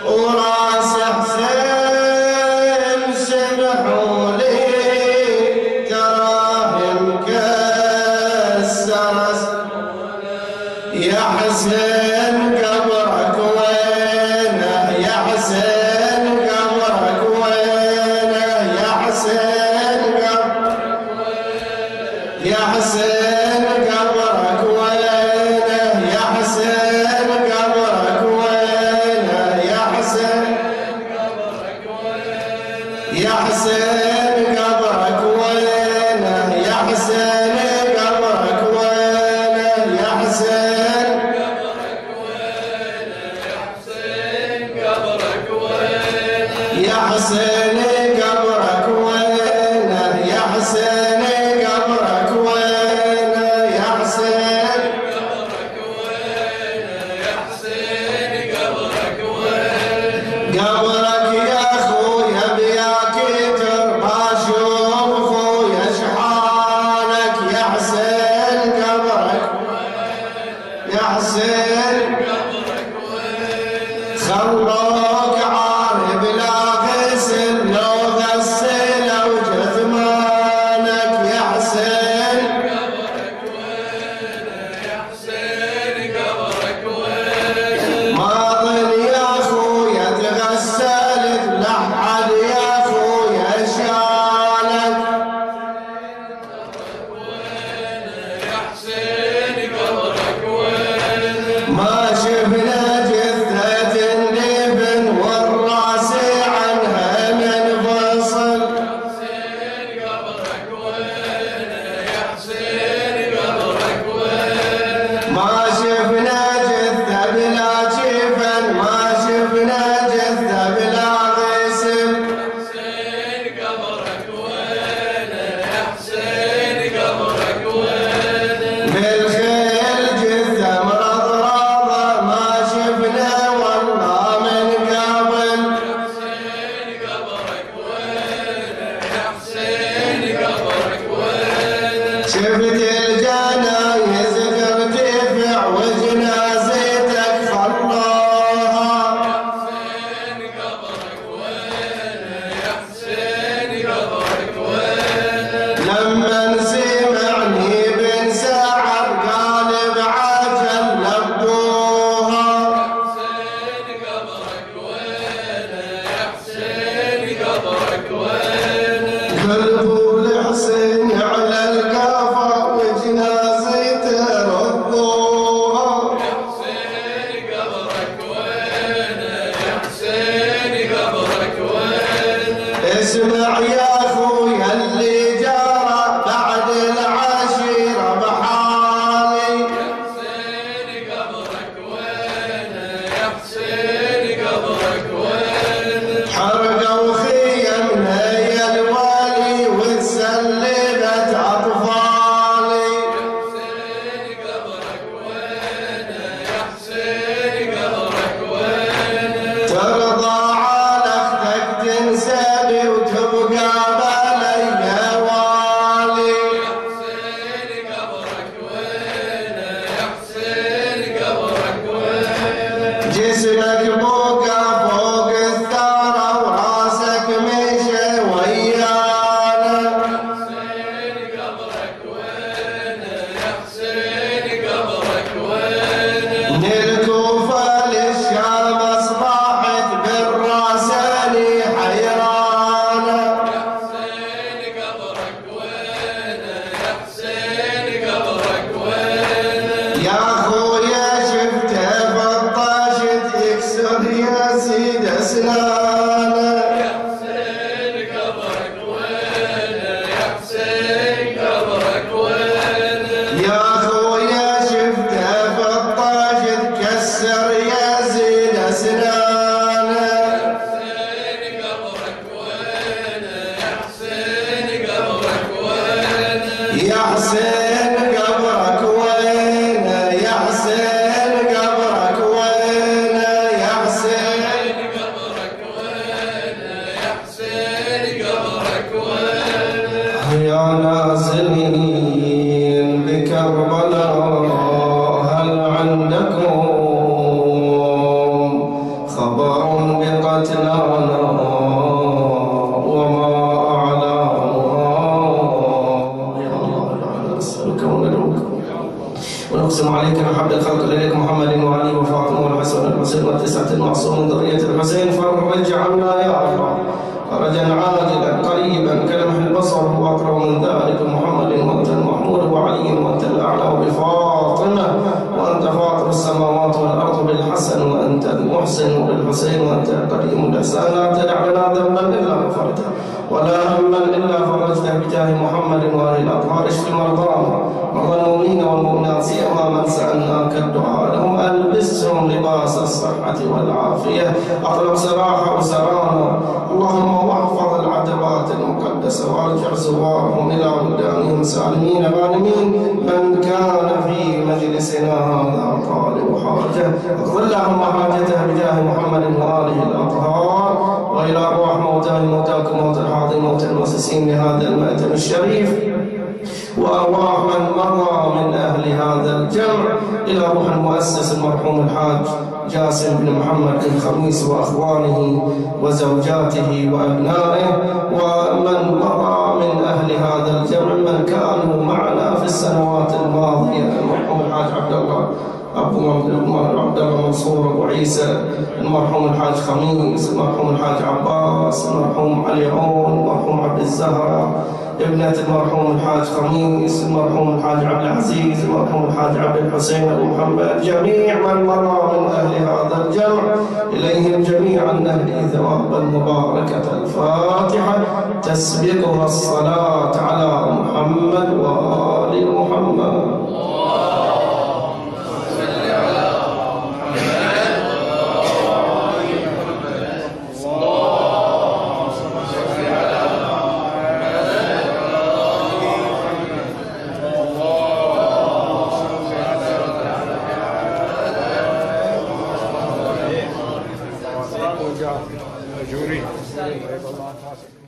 وراس حسين سمحوا لي تراه مكسر يا حسين قبرك وينه يا حسين قبرك وينه يا حسين قبرك وينه يا حسين قبرك وينه يا حسين قبرك وينه يا حسين قبرك وينه يا حسين قبرك وينه يا حسين قبرك وينه يا حسين يا حسين قبرك وينه يا حسين قبرك وينه يا حسين قبرك وينه يا حسين قبرك وينه قبرك يا خويا بياك ترباشوف خويا شحالك يا حسين قبرك يا حسين قبرك وينه خلوك عارب لا غسل لو غسلوا جثمانك يا حسين قبرك وينه يا حسين قبرك وينه ماضل يا خويا تغسلت لحد يا خويا شالك قبرك وينه يا حسين قبرك وينه ما شفنا جثة النبن والراس عنها منفصل حسين قبرك وينه يا حسين قبرك وينه ما شفنا جثة بلا جفن ما شفنا جثة بلا غسل حسين قبرك وينه يا حسين قبرك وينه بالخيل جثة مرضرضة ما شفنا والله من قبل حسين قبرك وينه يا حسين قبرك وينه شفت الجنايز ترتفع وجنازتك خلوها حسين قبرك وينه يا حسين قبرك وينه لما سمعني بن سعد قال بعجل لبوها حسين قبرك وينه يا حسين قبرك وينه قلبوا لحسين على القافة وجنازته ردوها حسين قبرك وينه يا حسين قبرك وينه اسمع يا خويا اللي جرى بعد العشيرة بحالي حسين قبرك وينه يا حسين قبرك وينه حرقوا خيمنا يا الوالي وتسلبت اطفالي حسين قبرك وينه يا حسين قبرك وينه ترضى على اختك تنسبي وتبقى بلي يا والي حسين قبرك وينه يا حسين قبرك وينه جسمك بقى فوق الثرى وراسك مشى ويانا حسين قبرك وينه يا حسين قبرك وينه من الكوفة للشام اصبحت بالراساني حيرانه حسين قبرك وينه يا حسين قبرك وينه يا خويا شفته بطاشت يكسر يا سيد اسنانه حسين قبرك وينه يا حسين قبرك وينه يا خويا شفته بطاشت كسر يا زيد اسنانه حسين قبرك وينه يا حسين قبرك وينه يا حسين قبرك وينه يا حسين قبرك وينه يا حسين قبرك وينه يا حسين قبرك وينه يا نازلين بكربلاء هل عندكم خبر أتنانا وما أعلانا. يا الله تعالى نسألك وندعوك ونقسم عليك بحب الخلق إليك محمد وعلي وفاطمة والحسن والحسين والتسعة المعصوم ذرية الحسين، فرج عنا يا الله فرجا عاجلا قريبا كلمح البصر واقرب من ذلك محمد وانت المحمود وعلي وانت الاعلى بفاطمه وانت فاطر السماوات والارض بالحسن وانت المحسن وبالحسين وانت القديم الاحسان. لا تدع لنا ذنبا الا غفرته ولا هما الا فرجته بجاه محمد وال الاطهار. اشف مرضانا والمؤمنين والمؤمنات سيما من سالناك الدعاء لهم البسهم لباس الصحه والعافيه. اطلق سراح اسرانا اللهم واحفظ العتبات المقدسه وارجع زوارهم الى بلدانهم سالمين غانمين. من كان في مجلسنا هذا طالب حاجه اقض اللهم حاجته بجاه محمد واله الاطهار. والى ارواح موتاكم موت الحاضرين موت المؤسسين لهذا المأتم الشريف وارواح من مضى من اهل هذا الجمع، الى روح المؤسس المرحوم الحاج جاسم بن محمد الخميس واخوانه وزوجاته وابنائه، ومن مضى من اهل هذا الجمع من كانوا معنا في السنوات الماضيه، المرحوم الحاج عبد الله عبد الله منصور ابو عيسى، المرحوم الحاج خميس، المرحوم الحاج عباس، المرحوم علي عون، المرحوم عبد الزهراء ابنة المرحوم الحاج خميس، المرحوم الحاج عبد العزيز، المرحوم الحاج عبد الحسين ابو محمد، جميع من مضى من اهل هذا الجمع اليهم جميعا نهدي ثوابا مباركه. الفاتحه تسبقها الصلاه على محمد وال محمد. مجوري